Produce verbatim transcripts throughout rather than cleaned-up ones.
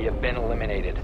We have been eliminated.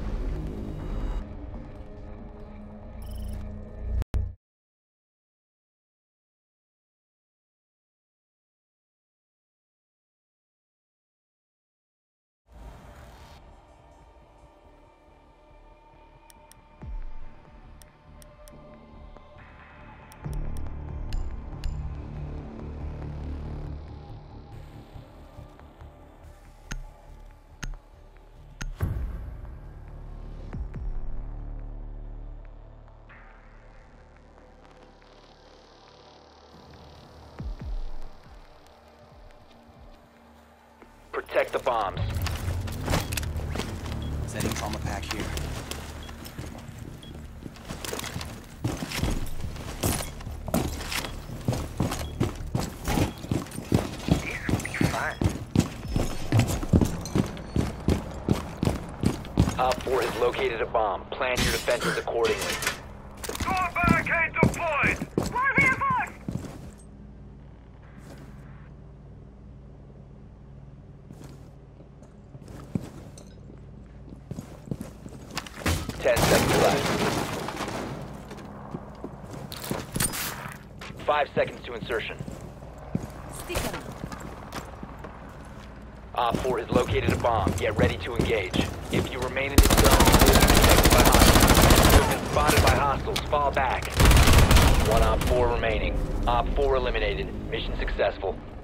Protect the bombs. Setting trauma pack here. Op four has located a bomb. Plan your defenses accordingly. Core barricade deployed! More reinforced! Ten seconds left. Five seconds to insertion. Op four has located a bomb. Get ready to engage. If you remain in this zone, you will be detected by hostiles. You have been spotted by hostiles. Fall back. One Op four remaining. Op four eliminated. Mission successful.